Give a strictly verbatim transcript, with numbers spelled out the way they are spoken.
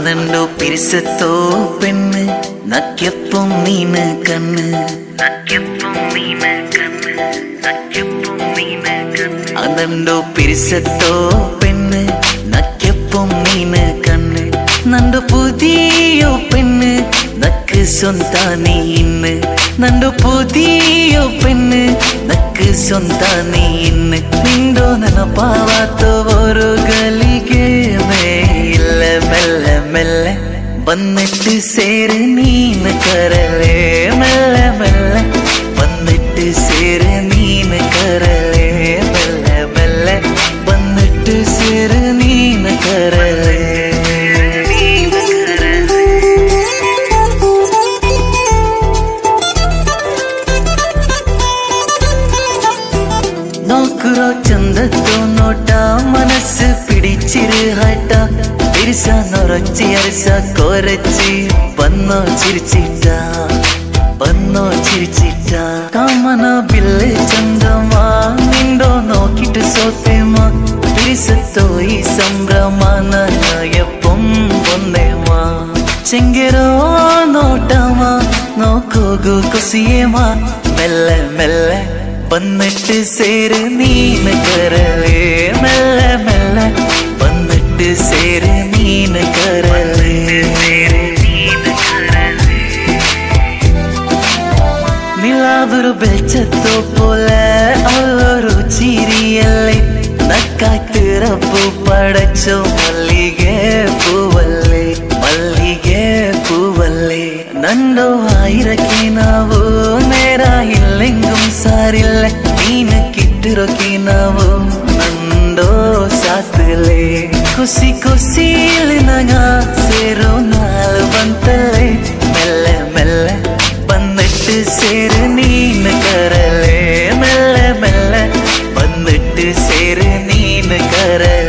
അതെന്തോ പിരിസത്തോ പെണ്ണ് നക്കിയപ്പം നീന് കണ്ണ് അതെന്തോ പിരിസത്തോ പെണ്ണ് നക്കിയപ്പം നീന് കണ്ണ് നണ്ടു പുതിയ പെണ്ണ് നക്ക് സ്വന്ത നീ ഇന്ന് നണ്ടു പുതിയ പെണ്ണ് നക്ക് സ്വന്ത നീ ഇന്ന് നിണ്ടോ ನೆನಪಾವಾತ ഒരു ഗലിಗೆ മേല മെല്ലെ മെല്ലെ വന്നിട്ട് സേര് നീന് കരലേ മെല്ലെ മെല്ലെ വന്നിട്ട് സേര് നീന് കരലേ മെല്ലെ മെല്ലെ വന്നിട്ട് സേര് നീന് കരലേ നോക്കുറോ ചന്തത്തോ നോട്ട മനസ്സ് പിടിച്ചിരു ഹട്ട തിരിച്ച നൊറച്ചി അരച്ച കൊരച്ചി വന്നോ ചിരിച്ചിട്ട വന്നോ ചിരിച്ചിട്ട കാമന ബില്ല് ചന്തമാ നിണ്ടോ നോക്കിട്ട് സോത്തേമാ തിരിച്ചത്തോ ഈ സംഭ്രമാന എപ്പം വന്നേമാ ചെങ്കരോ നോട്ടമാ നോക്കോകു കുസിയേമാ മെല്ലെ മെല്ലെ വന്നിട്ട് സേര് നീന് കരലേ മെല്ലെ മെല്ലെ വന്നിട്ട് സേര് നീന് കരലേ നിലാവൊരു വെളിച്ചത്തോ പോലെ അവളൊരു ചിരിയല്ലേ നക്കാത്ത് റബ്ബു പടച്ചോ മല്ലികെ പൂവല്ലേ മല്ലികെ പൂവല്ലേ നണ്ടോ ആയിരಕ್ಕೆ ನಾವು ನೇರ ಇಲ್ಲೆಂಗುಂ ಸಾರಿಲ್ಲ ನೀನು ಕಿಟ್ಟಿರೋಕೆ ನಾವು ನಂದೋ ಸಾತಲೆ ಖುಷಿ ಖುಷಿಲಿ ನಗ ಸೇರೋ ನಾಳು ಬಂತಲೆ ಮೆಲ್ಲೆ ಮೆಲ್ಲೆ ಬಂದಿಟ್ಟು ಸೇರು ನೀನು ಕರಲೆ ಮೆಲ್ಲೆ ಮೆಲ್ಲೆ ಬಂದಿಟ್ಟು ಸೇರು ನೀನು ಕರಲೆ